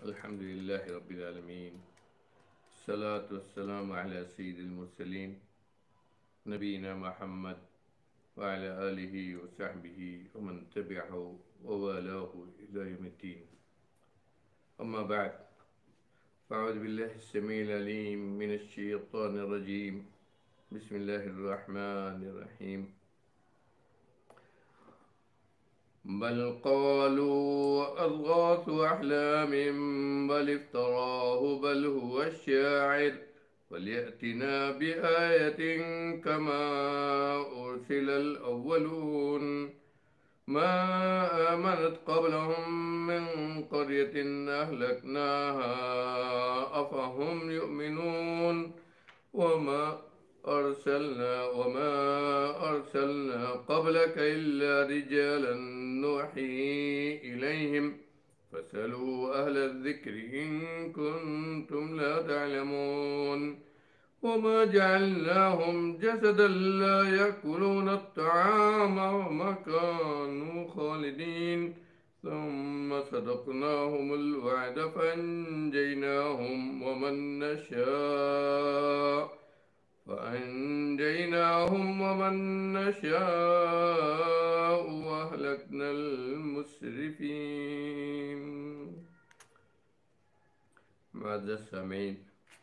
الحمد لله رب العالمين. الصلاة والسلام على سيد المرسلين نبينا محمد وعلى آله وصحبه ومن تبعه ووالاه إلى يوم الدين. أما بعد، فأعوذ بالله السميع العليم من الشيطان الرجيم. بسم الله الرحمن الرحيم. بل قالوا أضغاث أحلام بل افتراه بل هو الشاعر فليأتنا بآية كما أرسل الأولون ما آمنت قبلهم من قرية أهلكناها أفهم يؤمنون وما أرسلنا قبلك إلا رجالا نوحي إليهم فاسألوا أهل الذكر إن كنتم لا تعلمون وما جعلناهم جسدا لا يأكلون الطعام وما كانوا خالدين ثم صدقناهم الوعد فأنجيناهم ومن نشاء وأهلكنا المسرفين. معزز السامعین،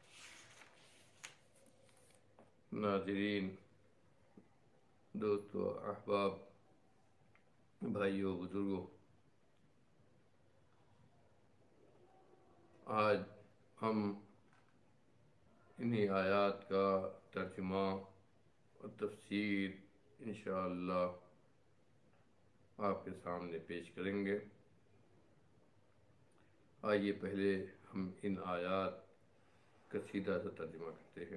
ناظرین، دوستو، احباب، بھائیوں، بزرگوں، آج ہم انہی آیات کا ترجمہ اور تفسیر انشاءاللہ آپ کے سامنے پیش کریں گے. آئیے پہلے ہم ان آیات کا سیدھا سا ترجمہ کرتے ہیں.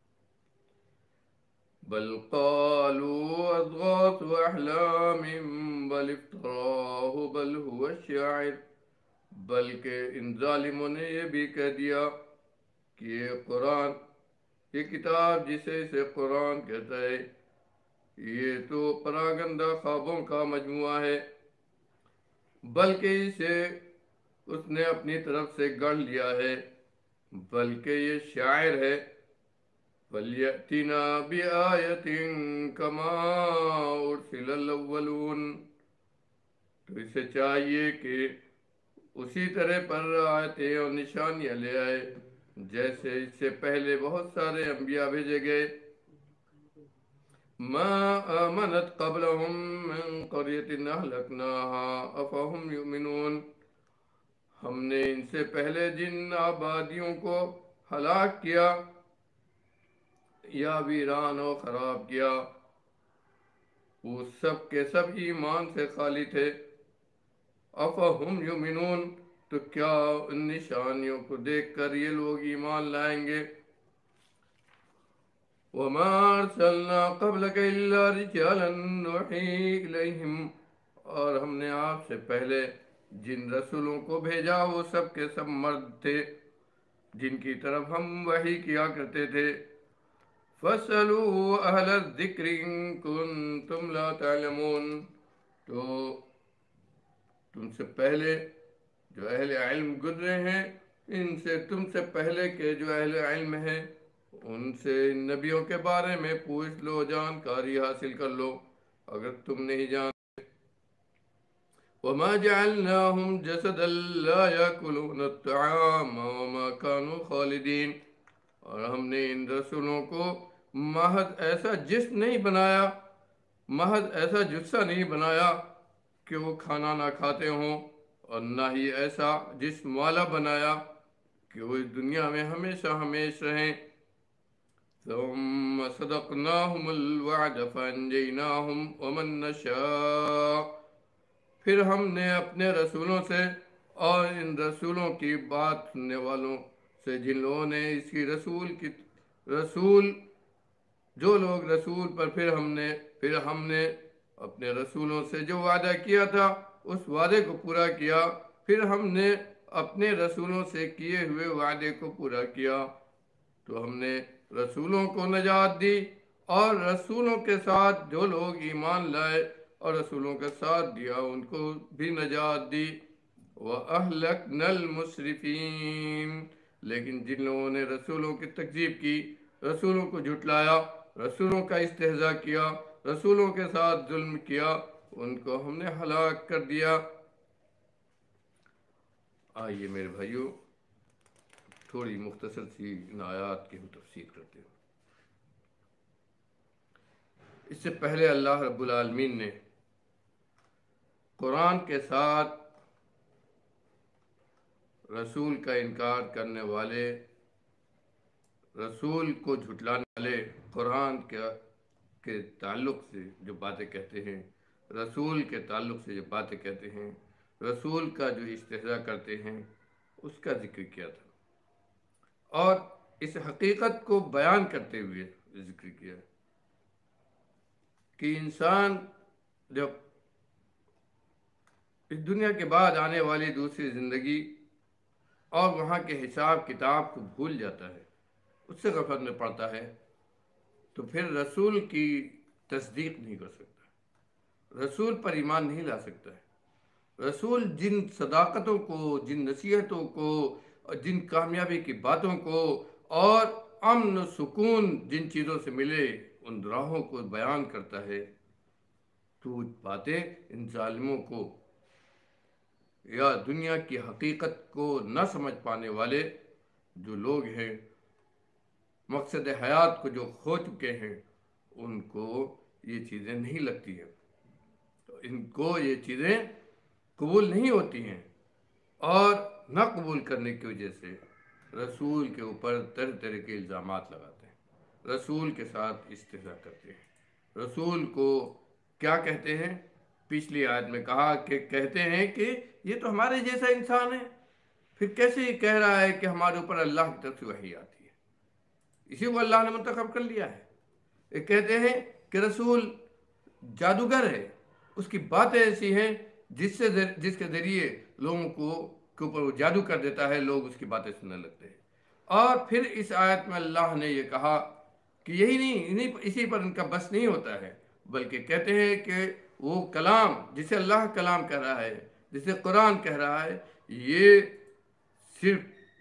بل قالوا اضغاث احلام بل افتراه بل هو الشاعر، بلکہ ان ظالموں نے یہ بھی کہہ دیا کہ یہ کتاب جسے اسے قرآن کہتا ہے یہ تو پراگندہ خوابوں کا مجموعہ ہے، بلکہ اسے اس نے اپنی طرف سے گڑھ لیا ہے، بلکہ یہ شاعر ہے. فَلْيَأْتِنَا بِآیَةٍ كَمَا أُرْسِلَ الْأَوَّلُونَ، تو اسے چاہیے کہ اسی طرح پر آیتیں اور نشانیاں لے آئے جیسے اس سے پہلے بہت سارے انبیاء بھیجے گئے. مَا آمَنَتْ قَبْلَهُم مِّن قَرْيَةٍ أَهْلَكْنَاهَا أَفَهُمْ يُؤْمِنُونَ، ہم نے ان سے پہلے جن آبادیوں کو ہلاک کیا یا ویران و خراب کیا وہ سب کے سب ایمان سے خالی تھے. افہم یؤمنون، تو کیا ان نشانیوں کو دیکھ کر یہ لوگ ایمان لائیں گے؟ وما ارسلنا قبلک الا رجالا نوحی الیہم، اور ہم نے آپ سے پہلے جن رسولوں کو بھیجا وہ سب کے سب مرد تھے جن کی طرف ہم وحی کیا کرتے تھے. فَاسْأَلُوا أَهْلَ الذِّكْرِ إِن كُنتُمْ لَا تَعْلَمُونَ، تو تم سے پہلے جو اہل علم گزرے ہیں ان سے، تم سے پہلے کے جو اہل علم ہیں ان سے ان نبیوں کے بارے میں پوچھ لو، جانکاری حاصل کر لو اگر تم نہیں جانتے. وَمَا جَعَلْنَاهُمْ جَسَدًا لَا يَأْكُلُونَ الطَّعَامَ وَمَا كَانُوا خَالِدِينَ، اور ہم نے ان رسولوں کو محض ایسا جسم نہیں بنایا، محض ایسا جثہ نہیں بنایا کہ وہ کھانا نہ کھاتے ہوں، اور نہ ہی ایسا جسم والا بنایا کہ وہ اس دنیا میں ہمیشہ ہمیش رہیں. ثم صدقناہم الوعد فانجیناہم ومن نشاء، پھر ہم نے اپنے رسولوں سے اور ان رسولوں کی بات سننے والوں سے، جن لوگوں نے اس کی رسول جو لوگ رسول پر پھر ہم نے اپنے رسولوں سے جو وعدہ کیا تھا اس وعدے کو پورا کیا، پھر ہم نے اپنے رسولوں سے کیے ہوئے وعدے کو پورا کیا. تو ہم نے رسولوں کو نجات دی اور رسولوں کے ساتھ جو لوگ ایمان لائے اور رسولوں کا ساتھ دیا ان کو بھی نجات دی. وَأَهْلَكْنَا الْمُسْرِفِينَ، لیکن جن لوگوں نے رسولوں کی تکذیب کی، رسولوں کو جھٹلایا، رسولوں کا استہزاء کیا، رسولوں کے ساتھ ظلم کیا، ان کو ہم نے ہلاک کر دیا۔ آئیے میرے بھائیو، تھوڑی مختصر سی ان آیات کی ہم تفسیر کرتے ہیں۔ اس سے پہلے اللہ رب العالمین نے قرآن کے ساتھ رسول کا انکار کرنے والے، رسول کو جھٹلانے والے، قرآن کے تعلق سے جو باتیں کہتے ہیں، رسول کے تعلق سے جو باتیں کہتے ہیں، رسول کا جو استہزاء کرتے ہیں، اس کا ذکر کیا تھا، اور اس حقیقت کو بیان کرتے ہوئے ذکر کیا کہ انسان جب اس دنیا کے بعد آنے والی دوسری زندگی اور وہاں کے حساب کتاب کو بھول جاتا ہے، اس سے غفلت میں پڑتا ہے، تو پھر رسول کی تصدیق نہیں کر سکتا، رسول پر ایمان نہیں لا سکتا ہے۔ رسول جن صداقتوں کو، جن نصیحتوں کو، جن کامیابی کی باتوں کو اور امن و سکون جن چیزوں سے ملے، ان راہوں کو بیان کرتا ہے، تو باتیں ان ظالموں کو یا دنیا کی حقیقت کو نہ سمجھ پانے والے جو لوگ ہیں، مقصد حیات کو جو کھو چکے ہیں، ان کو یہ چیزیں نہیں لگتی ہیں، ان کو یہ چیزیں قبول نہیں ہوتی ہیں، اور نہ قبول کرنے کی وجہ سے رسول کے اوپر طرح طرح کے الزامات لگاتے ہیں، رسول کے ساتھ استہزاء کرتے ہیں۔ رسول کو کیا کہتے ہیں؟ پچھلی آیت میں کہا کہ کہتے ہیں کہ یہ تو ہمارے جیسا انسان ہے، پھر کیسے یہ کہہ رہا ہے کہ ہمارے اوپر اللہ کی طرف سے وحی آتی ہے؟ اسی کو اللہ نے منتخب کر لیا ہے۔ یہ کہتے ہیں کہ رسول جادوگر ہے، اس کی باتیں ایسی ہیں جس کے ذریعے لوگوں کے اوپر وہ جادو کر دیتا ہے، لوگ اس کی باتیں سننے لگتے ہیں۔ اور پھر اس آیت میں اللہ نے یہ کہا کہ یہی نہیں، اسی پر ان کا بس نہیں ہوتا ہے، بلکہ کہتے ہیں کہ وہ کلام جسے اللہ کلام کہہ رہا ہے، جسے قرآن کہہ رہا ہے، یہ صرف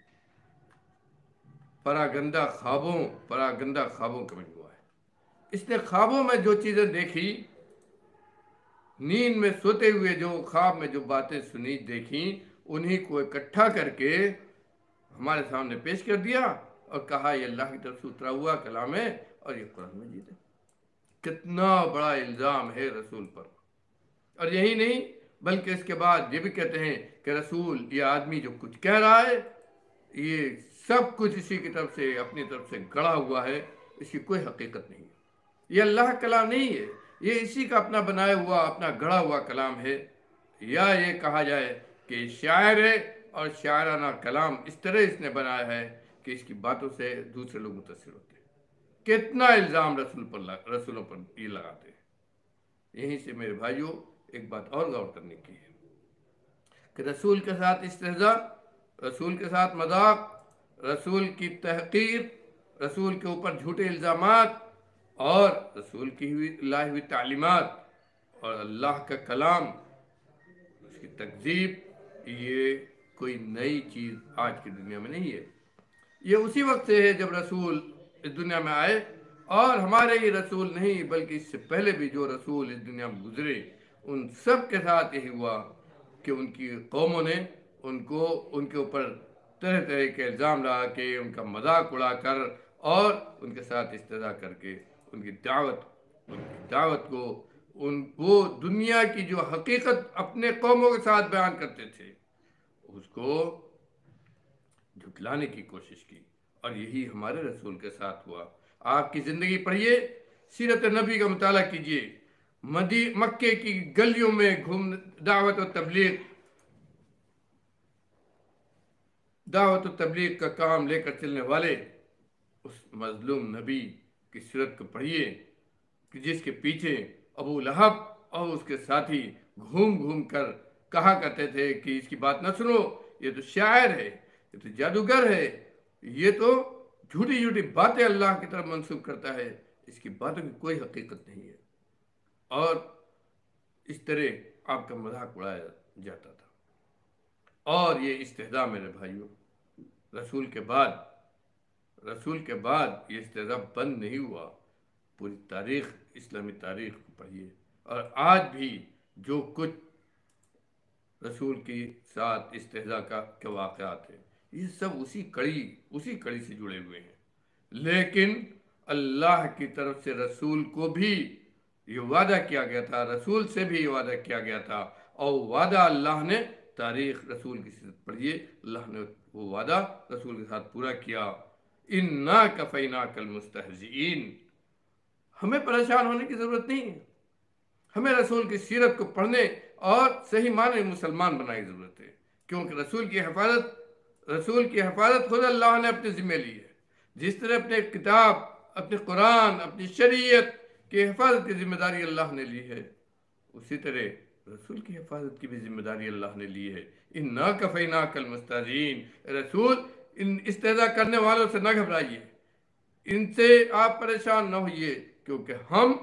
پراگندہ خوابوں کا مجموعہ ہے۔ اس نے خوابوں میں جو چیزیں دیکھی، نیند میں سوتے ہوئے جو خواب میں جو باتیں سنی دیکھیں، انہی کو اکٹھا کر کے ہمارے سامنے پیش کر دیا اور کہا یہ اللہ کی طرف سے اترا ہوا کلام ہے اور یہ قرآن مجید ہے۔ کتنا بڑا الزام ہے رسول پر! اور یہی نہیں، بلکہ اس کے بعد یہ بھی کہتے ہیں کہ رسول، یہ آدمی جو کچھ کہہ رہا ہے، یہ سب کچھ اسی کی طرف سے، اپنی طرف سے گڑھا ہوا ہے، اس کی کوئی حقیقت نہیں ہے، یہ اللہ کا کلام نہیں ہے، یہ اسی کا اپنا بنایا ہوا، اپنا گڑھا ہوا کلام ہے۔ یا یہ کہا جائے کہ شاعر ہے، اور شاعرانہ کلام اس طرح اس نے بنایا ہے کہ اس کی باتوں سے دوسرے لوگ متاثر ہوتے ہیں۔ کتنا الزام رسولوں پر یہ لگاتے ہیں۔ یہیں سے میرے بھائیوں ایک بات اور غور کرنے کی ہے کہ رسول کے ساتھ استہزاء، رسول کے ساتھ مذاق، رسول کی تحقیر، رسول کے اوپر جھوٹے الزامات، اور رسول کی لائی ہوئی تعلیمات اور اللہ کا کلام، اس کی تکذیب، یہ کوئی نئی چیز آج کی دنیا میں نہیں ہے۔ یہ اسی وقت سے ہے جب رسول اس دنیا میں آئے، اور ہمارے ہی رسول نہیں بلکہ اس سے پہلے بھی جو رسول اس دنیا میں گزرے، ان سب کے ساتھ یہی ہوا کہ ان کی قوموں نے ان کے اوپر طرح طرح کے الزام لگا کے، ان کا مذاق اڑا کر اور ان کے ساتھ استہزاء کر کے ان کی دعوت کو، وہ دنیا کی جو حقیقت اپنے قوموں کے ساتھ بیان کرتے تھے، اس کو جھٹلانے کی کوشش کی۔ اور یہی ہمارے رسول کے ساتھ ہوا۔ آپ کی زندگی پڑھیے، سیرت نبی کا مطالعہ کیجیے، مکے کی گلیوں میں دعوت و تبلیغ کا کام لے کر چلنے والے اس مظلوم نبی کی سیرت کو پڑھیے کہ جس کے پیچھے ابو لہب اور اس کے ساتھی گھوم گھوم کر کہا کرتے تھے کہ اس کی بات نہ سنو، یہ تو شاعر ہے، یہ تو جادوگر ہے، یہ تو جھوٹی جھوٹی باتیں اللہ کی طرف منسوب کرتا ہے، اس کی باتوں کی کوئی حقیقت نہیں ہے، اور اس طرح آپ کا مذاق اڑایا جاتا تھا۔ اور یہ استہزاء میرے بھائیوں، رسول کے بعد یہ استہزاء بند نہیں ہوا۔ پوری تاریخ، اسلامی تاریخ کو پڑھیے، اور آج بھی جو کچھ رسول کے ساتھ استہزاء کے واقعات ہیں، یہ سب اسی کڑی سے جڑے ہوئے ہیں۔ لیکن اللہ کی طرف سے رسول کو بھی یہ وعدہ کیا گیا تھا، رسول سے بھی یہ وعدہ کیا گیا تھا، اور وعدہ اللہ نے، تاریخ رسول کی سیرت پڑھیے، اللہ نے وہ وعدہ رسول کے ساتھ پورا کیا۔ اِنَّا كَفَيْنَاكَ الْمُسْتَهْزِئِينَ۔ ہمیں پریشان ہونے کی ضرورت نہیں ہے، ہمیں رسول کی سیرت کو پڑھنے اور صحیح معنی مسلمان بنانے کی ضرورت ہے، کیونکہ رسول کی حفاظت خود اللہ نے اپنے ذمہ لی ہے۔ جس طرح اپنے کتاب، اپنے قرآن، اپنی شریعت کی حفاظت کی ذمہ داری اللہ نے لی ہے، اسی طرح رسول کی حفاظت کی بھی ذمہ داری اللہ نے لی ہے۔ اِنَّا كَفَيْنَاكَ الْمُسْتَهْزِئِينَ۔ رسول ان استہزاء کرنے والوں سے نہ گھبرائیے، ان سے آپ پریشان نہ ہوئیے، کیونکہ ہم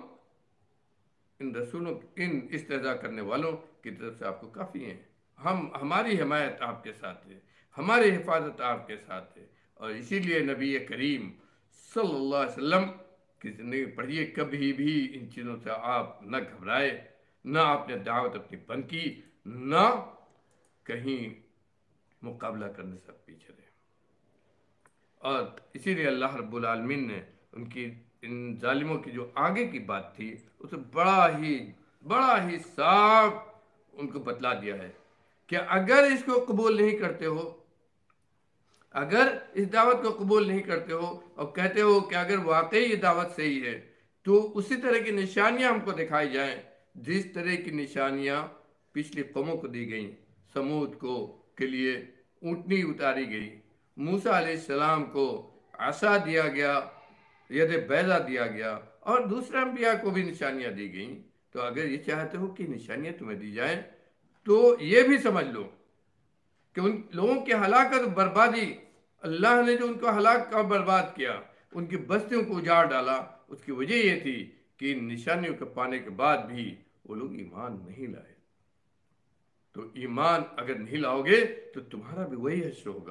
ان استہزاء کرنے والوں کی طرف سے آپ کو کافی ہیں۔ ہماری حمایت آپ کے ساتھ ہے، ہماری حفاظت آپ کے ساتھ ہے، اور اسی لیے نبی کریم صلی اللہ علیہ وسلم کی زندگی پڑھیے، کبھی بھی ان چیزوں سے آپ نہ گھبرائے، نہ آپ نے دعوت اپنی بند کی، نہ کہیں مقابلہ کرنے سے پیچھے رہے۔ اور اسی لیے اللہ رب العالمین نے ان ظالموں کی جو آگے کی بات تھی اسے بڑا ہی صاف ان کو بتلا دیا ہے کہ اگر اس کو قبول نہیں کرتے ہو، اگر اس دعوت کو قبول نہیں کرتے ہو اور کہتے ہو کہ اگر واقعی یہ دعوت صحیح ہے تو اسی طرح کی نشانیاں ہم کو دکھائی جائیں جس طرح کی نشانیاں پچھلی قوموں کو دی گئیں۔ سمود کے لیے اونٹنی اتاری گئی، موسیٰ علیہ السلام کو عصا دیا گیا، ید بیضا دیا گیا، اور دوسرے انبیاء کو بھی نشانیاں دی گئیں۔ تو اگر یہ چاہتے ہو کہ نشانیاں تمہیں دی جائیں تو یہ بھی سمجھ لو کہ ان لوگوں کی ہلاکت بربادی، اللہ نے جو ان کو ہلاک اور برباد کیا، ان کی بستیوں کو اجاڑ ڈالا، اس کی وجہ یہ تھی کہ ان نشانیوں کو پانے کے بعد بھی وہ لوگ ایمان نہیں لائے۔ تو ایمان اگر نہیں لاؤ گے تو تمہارا بھی وہی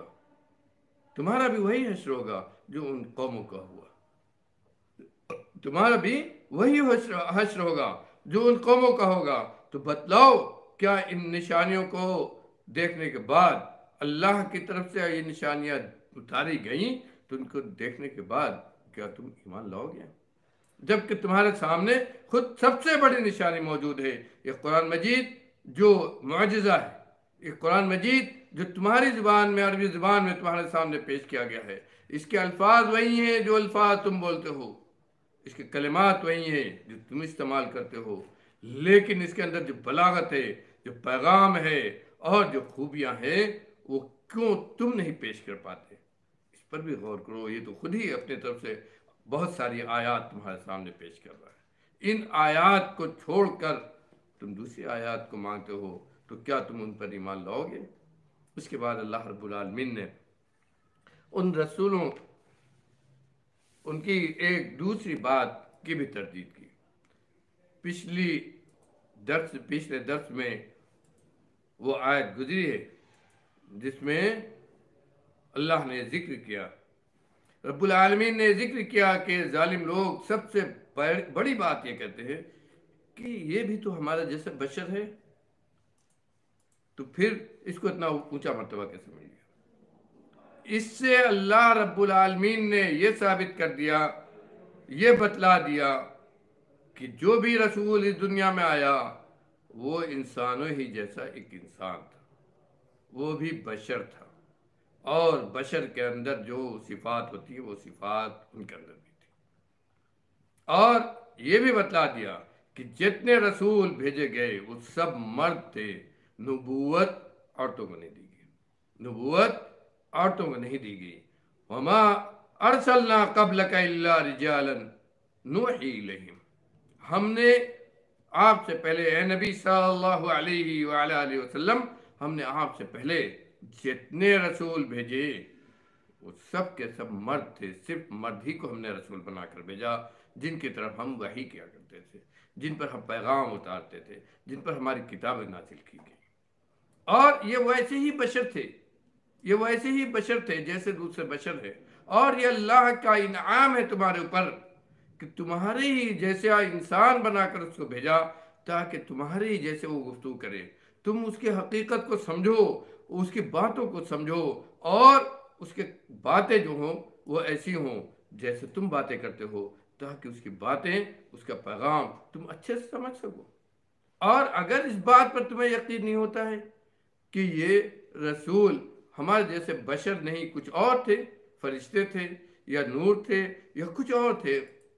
حشر ہوگا جو ان قوموں کا ہوا، تمہارا بھی وہی حشر ہوگا جو ان قوموں کا ہوگا۔ تو بتلاؤ، کیا ان نشانیوں کو دیکھنے کے بعد اللہ کی طرف سے یہ نشانیاں اتاری گئیں تو ان کو دیکھنے کے بعد کیا تم ایمان لاؤ گے؟ جبکہ تمہارے سامنے خود سب سے بڑی نشانی موجود ہے، یہ قرآن مجید جو معجزہ ہے، یہ قرآن مجید جو تمہاری زبان میں، عربی زبان میں تمہارے سامنے پیش کیا گیا ہے۔ اس کے الفاظ وہی ہیں جو الفاظ تم بولتے ہو، اس کے کلمات وہی ہیں جو تم استعمال کرتے ہو، لیکن اس کے اندر جو بلاغت ہے، جو پیغام ہے اور جو خوبیاں ہیں، وہ کیوں تم نہیں پیش کر پاتے؟ اس پر بھی غور کرو۔ یہ تو خود ہی اپنے طرف سے بہت ساری آیات تمہارے سامنے پیش کر رہا ہے، ان آیات کو چھوڑ کر تم دوسری آیات کو مانگتے ہو، تو کیا تم ان پر ایمان لاؤ گے؟ اس کے بعد اللہ رب العالمین نے ان رسولوں، ان کی ایک دوسری بات کی بھی تردید کی۔ پچھلے درس میں وہ آیت گزری ہے جس میں اللہ نے ذکر کیا، رب العالمین نے ذکر کیا کہ ظالم لوگ سب سے بڑی بات یہ کہتے ہیں کہ یہ بھی تو ہمارا جیسا بشر ہے، تو پھر اس کو اتنا اونچا مرتبہ کیسے مل گیا؟ اس سے اللہ رب العالمین نے یہ ثابت کر دیا، یہ بتلا دیا کہ جو بھی رسول اس دنیا میں آیا وہ انسانوں ہی جیسا ایک انسان تھا، وہ بھی بشر تھا، اور بشر کے اندر جو صفات ہوتی ہے وہ صفات ان کے اندر بھی تھی۔ اور یہ بھی بتلا دیا کہ جتنے رسول بھیجے گئے وہ سب مرد تھے، نبوت عورتوں کو نہیں دی گئی، نبوت عورتوں کو نہیں دی گئی۔ وما ارسلنا قبلک الا رجالا نوحی الیہم، ہم نے آپ سے پہلے، اے نبی صلی اللہ علیہ وآلہ وسلم، ہم نے آپ سے پہلے جتنے رسول بھیجے وہ سب کے سب مرد تھے، صرف مرد ہی کو ہم نے رسول بنا کر بھیجا، جن کی طرف ہم وحی کیا کرتے تھے، جن پر ہم پیغام اتارتے تھے، جن پر ہماری کتابیں نازل کی گئی۔ اور یہ ویسے ہی بشر تھے، یہ ویسے ہی بشر تھے جیسے دوسرے بشر ہے، اور یہ اللہ کا انعام ہے تمہارے اوپر کہ تمہارے ہی جیسا انسان بنا کر اس کو بھیجا تاکہ تمہارے ہی جیسے وہ گفتگو کرے، تم اس کی حقیقت کو سمجھو، اس کی باتوں کو سمجھو، اور اس کے باتیں جو ہوں وہ ایسی ہوں جیسے تم باتیں کرتے ہو، تاکہ اس کی باتیں، اس کا پیغام تم اچھے سے سمجھ سکو۔ اور اگر اس بات پر تمہیں یقین نہیں ہوتا ہے کہ یہ رسول ہمارے جیسے بشر نہیں، کچھ اور تھے، فرشتے تھے یا نور تھے یا کچھ اور تھے،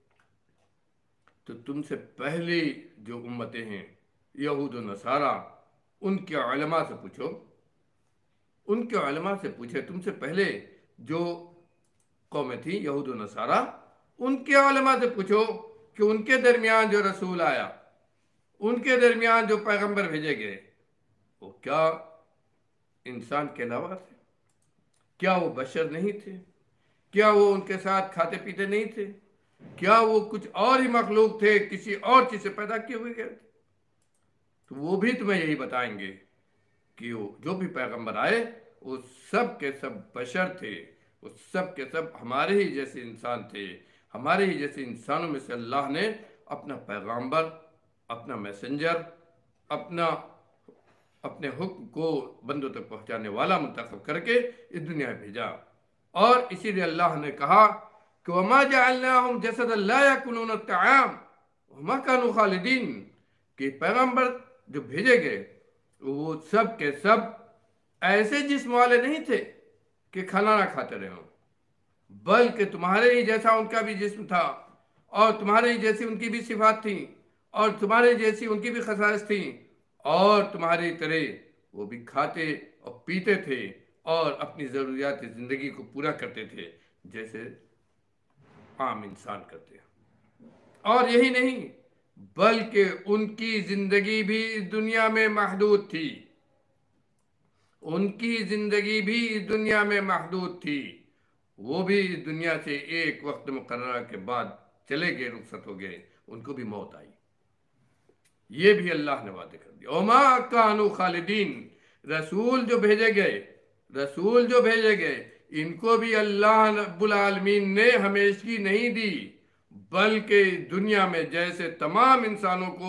تو تم سے پہلی جو امتیں ہیں یہود و نصارہ، ان کے علماء سے پوچھو، ان کے علماء سے پوچھے، تم سے پہلے جو قومیں تھیں یہود و نصارہ، ان کے علماء سے پوچھو کہ ان کے درمیان جو رسول آیا، ان کے درمیان جو پیغمبر بھیجے گئے، وہ کیا انسان کے علاوہ تھے؟ کیا وہ بشر نہیں تھے؟ کیا وہ ان کے ساتھ کھاتے پیتے نہیں تھے؟ کیا وہ کچھ اور ہی مخلوق تھے، کسی اور چیز سے پیدا کیے ہوئے گئے تھے؟ تو وہ بھی تمہیں یہی بتائیں گے کہ وہ جو بھی پیغمبر آئے وہ سب کے سب بشر تھے، وہ سب کے سب ہمارے ہی جیسے انسان تھے، ہمارے ہی جیسے انسانوں میں سے اللہ نے اپنا پیغمبر، اپنا میسنجر، اپنے حکم کو بندوں تک پہنچانے والا منتخب کر کے اس دنیا میں بھیجا۔ اور اسی لیے اللہ نے کہا کہ وَمَا جَعَلْنَاهُمْ جَسَدًا لَا يَأْكُلُونَ الطَّعَامَ وَمَا كَانُوا خَالِدِينَ، کہ پیغمبر جو بھیجے گئے وہ سب کے سب ایسے جسم والے نہیں تھے کہ کھانا نہ کھاتے رہے ہوں، بلکہ تمہارے ہی جیسا ان کا بھی جسم تھا، اور تمہارے ہی جیسی ان کی بھی صفات تھیں، اور تمہارے جیسی ان کی بھی خصائص تھیں، اور تمہاری طرح وہ بھی کھاتے اور پیتے تھے اور اپنی ضروریات زندگی کو پورا کرتے تھے جیسے عام انسان کرتے ہیں۔ اور یہی نہیں بلکہ ان کی زندگی بھی اس دنیا میں محدود تھی، ان کی زندگی بھی اس دنیا میں محدود تھی، وہ بھی اس دنیا سے ایک وقت مقررہ کے بعد چلے گئے، رخصت ہو گئے، ان کو بھی موت آئی۔ یہ بھی اللہ نے وعدے کر دیا، وما کانوا خالدین، رسول جو بھیجے گئے ان کو بھی اللہ رب العالمین نے ہمیشگی نہیں دی، بلکہ دنیا میں جیسے تمام انسانوں کو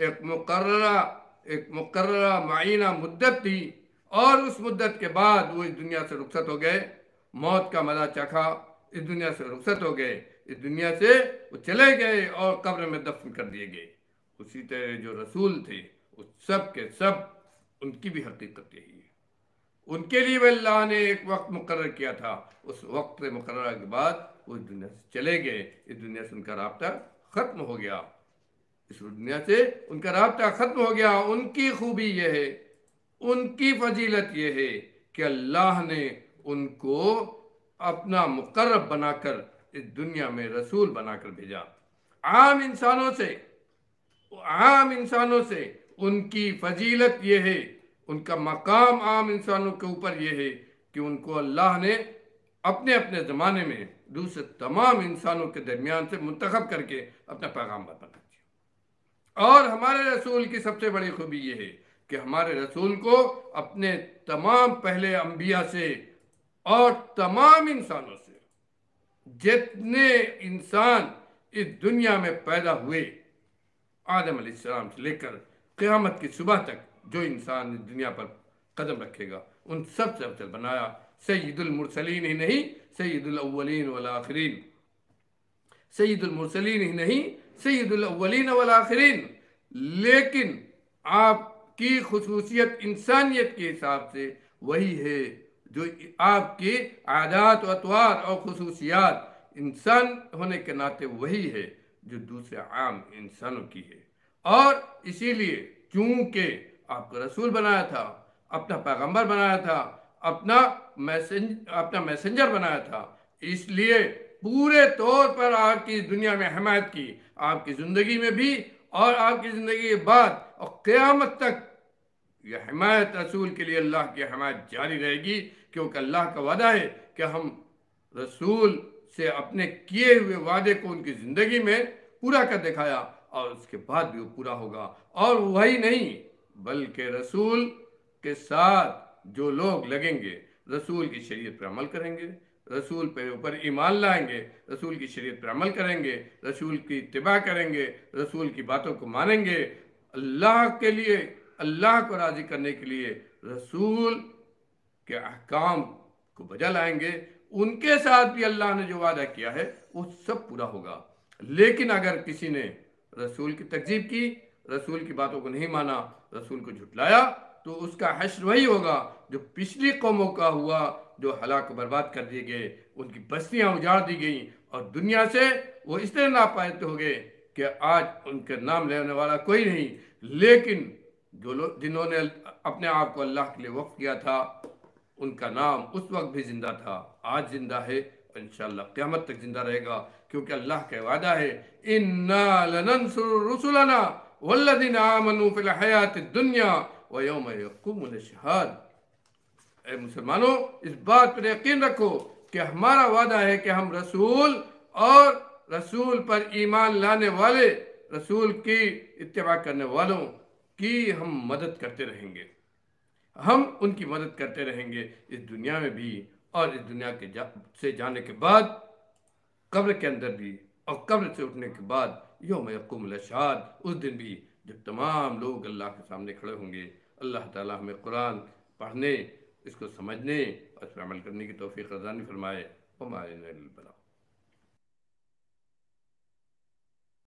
ایک مقررہ معینہ مدت تھی، اور اس مدت کے بعد وہ اس دنیا سے رخصت ہو گئے، موت کا مزہ چکھا، اس دنیا سے رخصت ہو گئے، اس دنیا سے وہ چلے گئے اور قبر میں دفن کر دیے گئے۔ اسی طرح جو رسول تھے وہ سب کے سب، ان کی بھی حقیقت یہی ہے، ان کے لیے بھی اللہ نے ایک وقت مقرر کیا تھا، اس وقت مقررہ کے بعد وہ اس دنیا سے چلے گئے، اس دنیا سے ان کا رابطہ ختم ہو گیا، اس دنیا سے ان کا رابطہ ختم ہو گیا۔ ان کی خوبی یہ ہے، ان کی فضیلت یہ ہے کہ اللہ نے ان کو اپنا مقرب بنا کر اس دنیا میں رسول بنا کر بھیجا۔ عام انسانوں سے ان کی فضیلت یہ ہے، ان کا مقام عام انسانوں کے اوپر یہ ہے کہ ان کو اللہ نے اپنے اپنے زمانے میں دوسرے تمام انسانوں کے درمیان سے منتخب کر کے اپنا پیغام بنا دیا۔ اور ہمارے رسول کی سب سے بڑی خوبی یہ ہے کہ ہمارے رسول کو اپنے تمام پہلے انبیاء سے اور تمام انسانوں سے، جتنے انسان اس دنیا میں پیدا ہوئے، آدم علیہ السلام سے لے کر قیامت کی صبح تک جو انسان اس دنیا پر قدم رکھے گا، ان سب سے افضل بنایا، سید المرسلین ہی نہیں، سید الاولین والآخرین، سید المرسلین ہی نہیں، سید الاولین والآخرین۔ لیکن آپ کی خصوصیت انسانیت کے حساب سے وہی ہے، جو آپ کی عادات و اطوار اور خصوصیات انسان ہونے کے ناطے وہی ہے جو دوسرے عام انسانوں کی ہے۔ اور اسی لیے چونکہ آپ کو رسول بنایا تھا، اپنا پیغمبر بنایا تھا، اپنا میسنجر بنایا تھا، اس لیے پورے طور پر آپ کی دنیا میں حمایت کی، آپ کی زندگی میں بھی اور آپ کی زندگی کے بعد اور قیامت تک یہ حمایت رسول کے لیے اللہ کی حمایت جاری رہے گی، کیونکہ اللہ کا وعدہ ہے کہ ہم رسول سے اپنے کیے ہوئے وعدے کو ان کی زندگی میں پورا کر دکھایا، اور اس کے بعد بھی وہ پورا ہوگا۔ اور وہی نہیں بلکہ رسول کے ساتھ جو لوگ لگیں گے، رسول کی شریعت پر عمل کریں گے، رسول پہ اوپر ایمان لائیں گے، رسول کی شریعت پر عمل کریں گے، رسول کی اتباع کریں گے، رسول کی باتوں کو مانیں گے، اللہ کے لیے، اللہ کو راضی کرنے کے لیے رسول کے احکام کو بجا لائیں گے، ان کے ساتھ بھی اللہ نے جو وعدہ کیا ہے وہ سب پورا ہوگا۔ لیکن اگر کسی نے رسول کی تکذیب کی، رسول کی باتوں کو نہیں مانا، رسول کو جھٹلایا، تو اس کا حشر وہی ہوگا جو پچھلی قوموں کا ہوا، جو ہلاک و برباد کر دیے گئے، ان کی بستیاں اجاڑ دی گئیں اور دنیا سے وہ اس طرح ناپید ہو گئے کہ آج ان کے نام لینے والا کوئی نہیں۔ لیکن جو لوگ جنہوں نے اپنے آپ کو اللہ کے لیے وقف کیا تھا، ان کا نام اس وقت بھی زندہ تھا، آج زندہ ہے اور انشاءاللہ قیامت تک زندہ رہے گا، کیونکہ اللہ کا وعدہ ہے اِنَّا لَنَنْصُرُ رُسُلَنَا وَالَّذِينَ آمَنُوا فِي الْحَيَاةِ الدُّنْيَا وَيَوْمَ يَقُومُ الْأَشْهَادُ۔ اے مسلمانوں، اس بات پر یقین رکھو کہ ہمارا وعدہ ہے کہ ہم رسول اور رسول پر ایمان لانے والے، رسول کی اتباع کرنے والوں کی ہم مدد کرتے رہیں گے، ہم ان کی مدد کرتے رہیں گے اس دنیا میں بھی اور اس دنیا کے سے جانے کے بعد، قبر کے اندر بھی اور قبر سے اٹھنے کے بعد، یوم یقوم الاشہاد، اس دن بھی جب تمام لوگ اللہ کے سامنے کھڑے ہوں گے۔ اللہ تعالیٰ ہمیں قرآن پڑھنے، اس کو سمجھنے اور اس پر عمل کرنے کی توفیق عطا فرمائے۔ وما علینا الا البلاغ۔